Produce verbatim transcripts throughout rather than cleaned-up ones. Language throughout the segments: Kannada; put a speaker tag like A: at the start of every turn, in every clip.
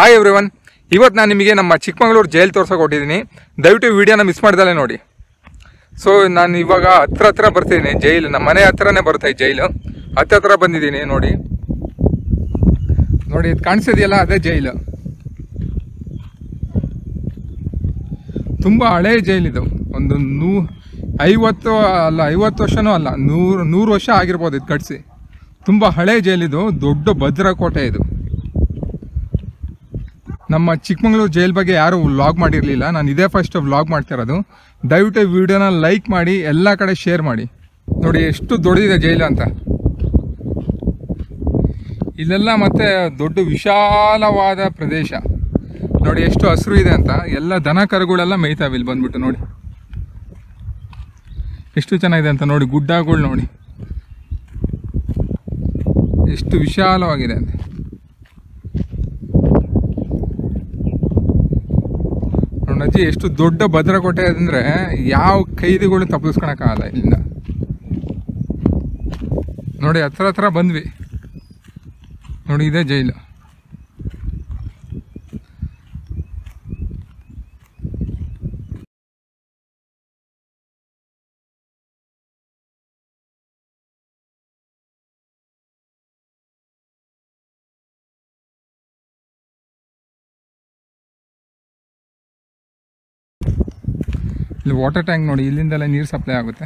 A: ಹಾಯ್ ಎವ್ರಿವನ್, ಇವತ್ತು ನಾನು ನಿಮಗೆ ನಮ್ಮ ಚಿಕ್ಕಮಗಳೂರು ಜೈಲ್ ತೋರ್ಸೋಕೆ ಹೊಟ್ಟಿದ್ದೀನಿ. ದಯವಿಟ್ಟು ವಿಡಿಯೋನ ಮಿಸ್ ಮಾಡ್ದಲ್ಲೇ ನೋಡಿ. ಸೊ ನಾನು ಇವಾಗ ಹತ್ರ ಹತ್ರ ಬರ್ತಿದ್ದೀನಿ. ಜೈಲು ನಮ್ಮ ಮನೆ ಹತ್ರನೇ ಬರುತ್ತೆ ಈ ಜೈಲು. ಹತ್ರ ಹತ್ರ ಬಂದಿದ್ದೀನಿ ನೋಡಿ. ನೋಡಿ ಇದು ಕಾಣಿಸ್ತಿದೆಯಲ್ಲ, ಅದೇ ಜೈಲು. ತುಂಬ ಹಳೆ ಜೈಲಿದು. ಒಂದು ನೂ ಐವತ್ತು ಅಲ್ಲ ಐವತ್ತು ವರ್ಷನೂ ಅಲ್ಲ, ನೂರು ನೂರು ವರ್ಷ ಆಗಿರ್ಬೋದು ಇದು ಕಟ್ಸಿ. ತುಂಬ ಹಳೆ ಜೈಲಿದು, ದೊಡ್ಡ ಭದ್ರಕೋಟೆ ಇದು. ನಮ್ಮ ಚಿಕ್ಕಮಗಳೂರು ಜೈಲ್ ಬಗ್ಗೆ ಯಾರು ವ್ಲಾಗ್ ಮಾಡಿರಲಿಲ್ಲ, ನಾನು ಇದೇ ಫಸ್ಟ್ ವ್ಲಾಗ್ ಮಾಡ್ತಿರೋದು. ದಯವಿಟ್ಟು ವಿಡಿಯೋನ ಲೈಕ್ ಮಾಡಿ, ಎಲ್ಲ ಕಡೆ ಶೇರ್ ಮಾಡಿ. ನೋಡಿ ಎಷ್ಟು ದೊಡ್ಡದಿದೆ ಜೈಲು ಅಂತ. ಇಲ್ಲೆಲ್ಲ ಮತ್ತೆ ದೊಡ್ಡ ವಿಶಾಲವಾದ ಪ್ರದೇಶ. ನೋಡಿ ಎಷ್ಟು ಹಸಿರು ಇದೆ ಅಂತ. ಎಲ್ಲ ದನ ಕರುಗಳೆಲ್ಲ ಮೇಯ್ತಾವೆ ಇಲ್ಲಿ ಬಂದ್ಬಿಟ್ಟು. ನೋಡಿ ಎಷ್ಟು ಚೆನ್ನಾಗಿದೆ ಅಂತ. ನೋಡಿ ಗುಡ್ಡಗಳು ನೋಡಿ ಎಷ್ಟು ವಿಶಾಲವಾಗಿದೆ ಅಂತ. ಅಜ್ಜಿ ಎಷ್ಟು ದೊಡ್ಡ ಭದ್ರಕೋಟೆ ಅಂದರೆ ಯಾವ ಕೈದಿಗಳು ತಪ್ಪಿಸ್ಕೊಳಕ್ಕಾಗಲ್ಲ ಇಲ್ಲಿಂದ. ನೋಡಿ ಹತ್ರ ಹತ್ರ ಬಂದ್ವಿ. ನೋಡಿ ಇದೇ ಜೈಲು. ಇಲ್ಲಿ ವಾಟರ್ ಟ್ಯಾಂಕ್ ನೋಡಿ, ಇಲ್ಲಿಂದೆಲ್ಲ ನೀರು ಸಪ್ಲೈ ಆಗುತ್ತೆ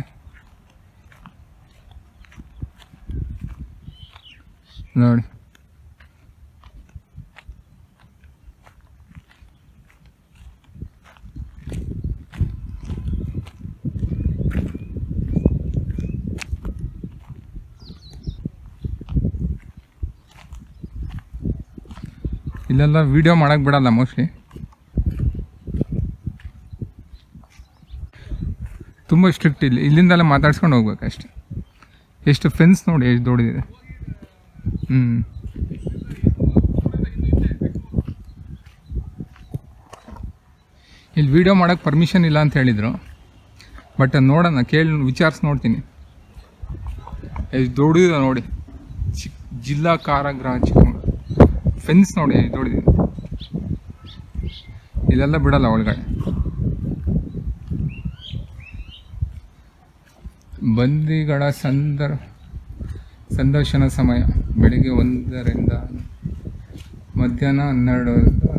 A: ನೋಡಿ. ಇಲ್ಲೆಲ್ಲ ವಿಡಿಯೋ ಮಾಡಕ್ಕೆ ಬಿಡಲ್ಲ ಮೋಸ್ಟ್ಲಿ. ತುಂಬ ಸ್ಟ್ರಿಕ್ಟ್. ಇಲ್ಲಿ ಇಲ್ಲಿಂದೆಲ್ಲ ಮಾತಾಡ್ಸ್ಕೊಂಡು ಹೋಗ್ಬೇಕು ಅಷ್ಟೆ. ಎಷ್ಟು ಫೆನ್ಸ್ ನೋಡಿ ಎಷ್ಟು ದೊಡ್ಡದಿದೆ. ಹ್ಞೂ ಇಲ್ಲಿ ವಿಡಿಯೋ ಮಾಡೋಕ್ಕೆ ಪರ್ಮಿಷನ್ ಇಲ್ಲ ಅಂತ ಹೇಳಿದರು. ಬಟ್ ನೋಡೋಣ, ಕೇಳಿ ವಿಚಾರಿಸಿ ನೋಡ್ತೀನಿ. ಎಷ್ಟು ದೊಡ್ಡದಿದೆ ನೋಡಿ. ಚಿಕ್ ಜಿಲ್ಲಾ ಕಾರಾಗೃಹ ಚಿಕ್ಕಮಗಳೂರು. ಫೆನ್ಸ್ ನೋಡಿ ಎಷ್ಟು ದೊಡ್ಡದಿದೆ. ಇದೆಲ್ಲ ಬಿಡಲ್ಲ ಒಳಗಡೆ. ಬಂದಿಗಳ ಸಂದರ್ ಸಂದರ್ಶನ ಸಮಯ ಬೆಳಿಗ್ಗೆ ಒಂದರಿಂದ ಮಧ್ಯಾಹ್ನ ಹನ್ನೆರಡು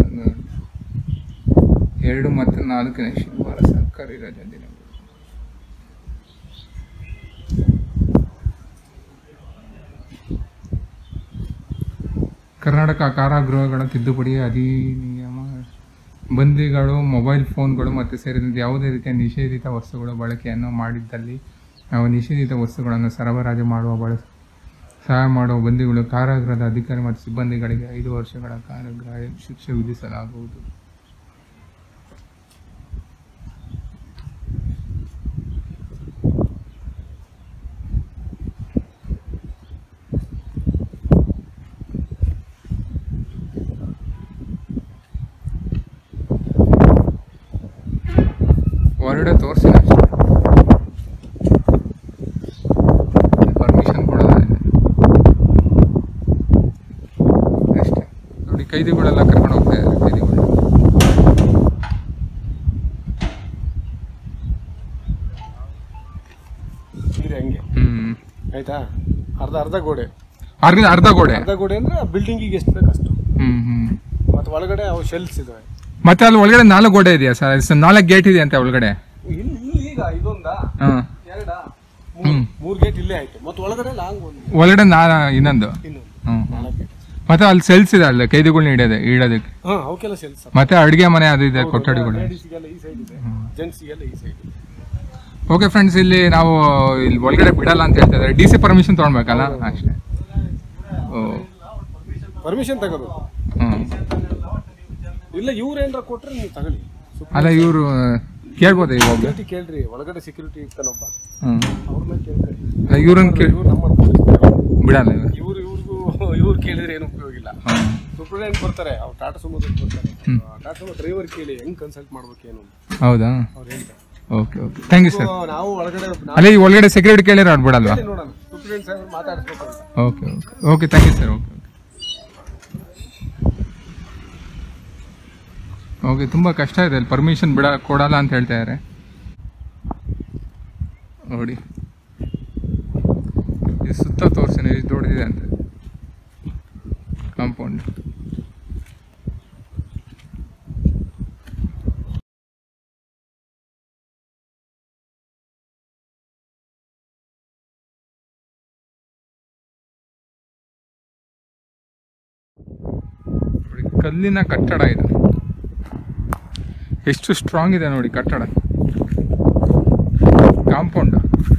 A: ಎರಡು ಮತ್ತು ನಾಲ್ಕನೇ ಶನಿವಾರ ಸರ್ಕಾರಿ ರಜಾ ದಿನಗಳು. ಕರ್ನಾಟಕ ಕಾರಾಗೃಹಗಳ ತಿದ್ದುಪಡಿ ಅಧಿನಿಯಮ. ಬಂದಿಗಳು ಮೊಬೈಲ್ ಫೋನ್ಗಳು ಮತ್ತು ಸೇರಿದಂತೆ ಯಾವುದೇ ರೀತಿಯ ನಿಷೇಧಿತ ವಸ್ತುಗಳ ಬಳಕೆಯನ್ನು ಮಾಡಿದ್ದಲ್ಲಿ ನಾವು ನಿಷೇಧಿತ ವಸ್ತುಗಳನ್ನು ಸರಬರಾಜು ಮಾಡುವ ಬಳಸ ಸಹಾಯ ಮಾಡುವ ಬಂದಿಗಳು ಕಾರಾಗೃಹದ ಅಧಿಕಾರಿ ಮತ್ತು ಸಿಬ್ಬಂದಿಗಳಿಗೆ ಐದು ವರ್ಷಗಳ ಕಾರಾಗೃಹ ಶಿಕ್ಷೆ ವಿಧಿಸಲಾಗುವುದು. ಹೊರಗಡೆ ತೋರಿಸಿ ಕೈದಿಗಳೆಲ್ಲ ಕರ್ಕೊಂಡು ಹೋಗ್ತಾ ಇದ್ದಾರೆ. ಕೈದಿಗಳು
B: ಹಂಗೆ
A: ಹ್ಮ್
B: ಆಯ್ತಾ. ಅರ್ಧ ಅರ್ಧ ಗೋಡೆ
A: ಅರ್ಧ ಅರ್ಧ ಗೋಡೆ
B: ಅರ್ಧ ಗೋಡೆ ಅಂದ್ರೆ ಬಿಲ್ಡಿಂಗಿಗೆ ಎಷ್ಟು ಬೇಕು ಅಷ್ಟು.
A: ಹ್ಮ್ ಹ್ಮ್
B: ಮತ್ತೆ ಒಳಗಡೆ ಅವು ಶೆಲ್ಸ್ ಇದಾವೆ.
A: ಮತ್ತೆ ಅಲ್ಲಿ ಒಳಗಡೆ ನಾಲ್ಕು ಗೋಡೆ ಇದೆಯಾ ಸರ್? ನಾಲ್ಕು ಗೇಟ್ ಇದೆ ಅಂತ ಒಳಗಡೆ.
B: ಇಲ್ಲಿ ಈಗ ಇದೊಂದ ಎರಡ ಮೂರ್ ಗೇಟ್ ಇಲ್ಲೇ ಆಯ್ತು. ಮತ್ತೆ ಒಳಗಡೆ ಲಾಂಗ್ ಒಂದು
A: ಒಳಗಡೆ ನಾ ಇನ್ನೊಂದು
B: ಇನ್ನೊಂದು
A: ಹ್ಮ್
B: ನಾಲ್ಕು ಗೇಟ್.
A: ಮತ್ತೆ ಅಲ್ಲಿ ಸೆಲ್ಸ್ ಇದೆ ಅಲ್ಲ ಕೈದಿಗಳನ್ನ ಇಡೋದೆ ಇಡೋದಕ್ಕೆ.
B: ಹಾ ಅವಕ್ಕೆಲ್ಲ ಸೆಲ್ಸ್.
A: ಮತ್ತೆ ಅಡುಗೆ ಮನೆ ಅದು ಇದೆ, ಕೊಠಡಿಗಳು.
B: ಲೇಡೀಸ್ಗೆಲ್ಲ ಈ ಸೈಡ್ ಇದೆ, ಜೆಂಟ್ಸ್ಗೆಲ್ಲ ಈ ಸೈಡ್.
A: ಓಕೆ ಫ್ರೆಂಡ್ಸ್, ಇಲ್ಲಿ ನಾವು ಇಲ್ಲಿ ಒಳಗಡೆ ಬಿಡಲ್ಲ ಅಂತ ಹೇಳ್ತಾ ಇದ್ದಾರೆ. ಡಿ ಸಿ ಪರ್ಮಿಷನ್ ತೊಗೊಳ್ಬೇಕಲ್ಲ ಅಷ್ಟೇ. ಓ
B: ಪರ್ಮಿಷನ್ ತಗೋಬೇಕು.
A: ಹ್ಮ್
B: ಇಲ್ಲ ಇವ್ರು ಏನಾರ ಕೊಟ್ರೆ ನೀವು ತಗೊಳ್ಳಿ.
A: ಅಲ್ಲ ಇವರು ಕೇಳ್ಬೋದು ಇವಾಗ.
B: ಕೇಳ್ರಿ, ಒಳಗಡೆ ಸೆಕ್ಯೂರಿಟಿ ಇರ್ತಾನೊಬ್ಬ,
A: ಹ್ಮ್
B: ಅವ್ರ ಮೇಲೆ ಕೇಳ್ರಿ.
A: ಇವ್ರನ್ನ ಕೇಳಿ ಬಿಡಲ್ಲ ಇವರು.
B: ಇವ್ರು ಇವ್ರಿಗೂ ಇವ್ರು ಕೇಳಿದ್ರೆ ಏನು ಉಪಯೋಗ ಇಲ್ಲ. ಸೂಪರ್ಡೆಂಟ್ ಬರ್ತಾರೆ, ಅವ್ರು ಟಾಟಾ ಸುಮೋದಲ್ಲಿ ಬರ್ತಾರೆ. ಟಾಟಾ ಸುಮೋ ಡ್ರೈವರ್ ಕೇಳಿ ಹೆಂಗ್ ಕನ್ಸಲ್ಟ್ ಮಾಡ್ಬೇಕು ಏನು ಅಂತ.
A: ಹೌದಾ?
B: ಅವ್ರು ಹೇಳ್ತಾರೆ.
A: Okay okay, thank you sir.
B: ನಾವು ಒಳಗಡೆ
A: ಅಲ್ಲಿ ಒಳಗಡೆ ಸೆಕ್ಯೂರಿಟಿ ಕೇಳಿದ್ರೆ ಆಡ್ಬಿಡಲ್ವಾ?
B: ನೋಡೋಣ, ಸೂಪರ್ಡೆಂಟ್ ಸಾಹೇಬ್ರು ಮಾತಾಡಿಸ್ಬೇಕು ಅಂತ.
A: Okay okay okay, thank you sir. Okay. Okay, ತುಂಬ ಕಷ್ಟ ಇದೆ ಅಲ್ಲಿ, ಪರ್ಮಿಷನ್ ಬಿಡ ಕೊಡಲ್ಲ ಅಂತ ಹೇಳ್ತಾ ಇದ್ದಾರೆ ನೋಡಿ. ಇದು ಸುತ್ತ ತೋರಿಸ್ತೀನಿ ಎಷ್ಟು ದೊಡ್ಡದಿದೆ ಅಂತ ಕಾಂಪೌಂಡ್. ಕಲ್ಲಿನ ಕಟ್ಟಡ ಇದು, ಎಷ್ಟು ಸ್ಟ್ರಾಂಗ್ ಇದೆ ನೋಡಿ ಕಟ್ಟಡ. ಕಾಂಪೌಂಡ್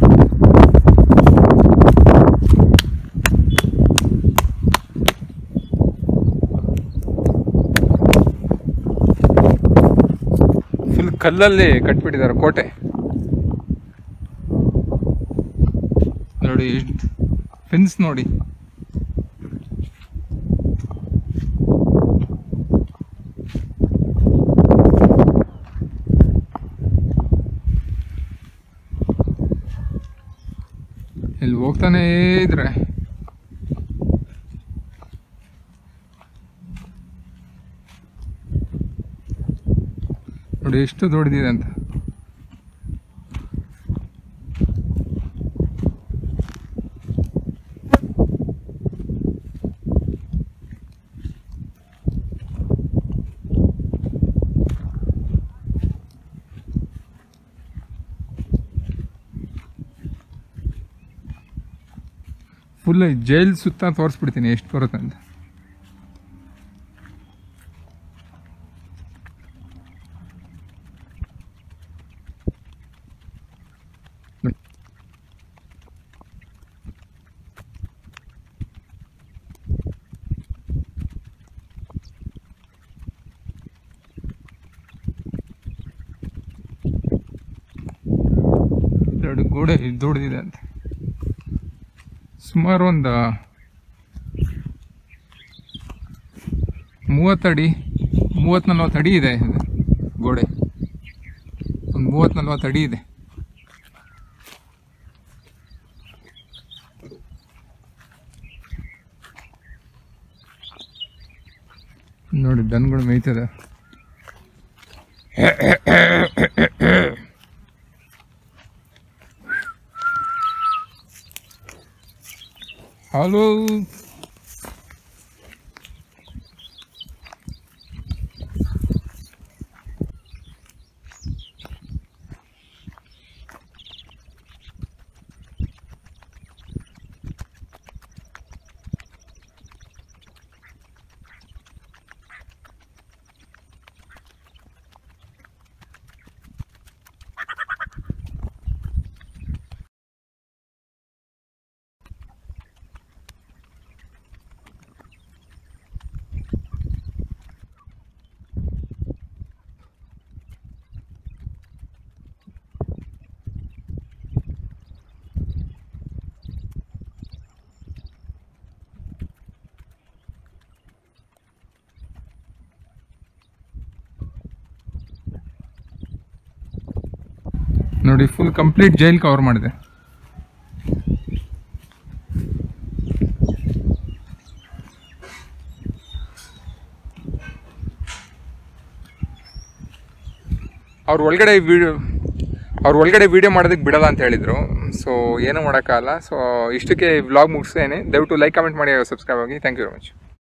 A: ಫುಲ್ ಕಲ್ಲಲ್ಲಿ ಕಟ್ಬಿಟ್ಟಿದ್ದಾರೆ ಕೋಟೆ ನೋಡಿ. ಫೆನ್ಸ್ ನೋಡಿ, ಇಲ್ಲಿ ಹೋಗ್ತಾನೇ ಇದ್ರೆ ನೋಡಿ ಎಷ್ಟು ದೊಡ್ಡದಿದೆ ಅಂತ. ಫುಲ್ ಜೈಲ್ ಸುತ್ತ ತೋರಿಸ್ಬಿಡ್ತೀನಿ ಎಷ್ಟು ಬರುತ್ತೆ ಅಂತ. ದೊಡ್ಡ ಗೋಡೆ ದೊಡ್ಡದಿದೆ ಅಂತ, ಸುಮಾರು ಒಂದು ಮೂವತ್ತಡಿ ಮೂವತ್ತು ನಲ್ವತ್ತು ಅಡಿ ಇದೆ ಗೋಡೆ, ಒಂದು ಮೂವತ್ತು ನಲ್ವತ್ತು ಅಡಿ ಇದೆ. ನೋಡಿ ದನಗಳು ಮೇಯ್ತದೆ. ಹಲೋ, ನೋಡಿ ಫುಲ್ ಕಂಪ್ಲೀಟ್ ಜೈಲ್ ಕವರ್ ಮಾಡಿದೆ. ಅವ್ರ ಒಳಗಡೆ ವಿಡಿಯೋ ಅವ್ರ ಒಳಗಡೆ ವೀಡಿಯೋ ಮಾಡೋದಕ್ಕೆ ಬಿಡಲ್ಲ ಅಂತ ಹೇಳಿದರು. ಸೊ ಏನೂ ಮಾಡೋಕ್ಕಾಗಲ್ಲ. ಸೊ ಇಷ್ಟಕ್ಕೆ ವ್ಲಾಗ್ ಮುಗಿಸ್ತೇನೆ. ದಯವಿಟ್ಟು ಲೈಕ್ ಕಮೆಂಟ್ ಮಾಡಿ, ಸಬ್ಸ್ಕ್ರೈಬ್ ಆಗಿ. Thank you very much.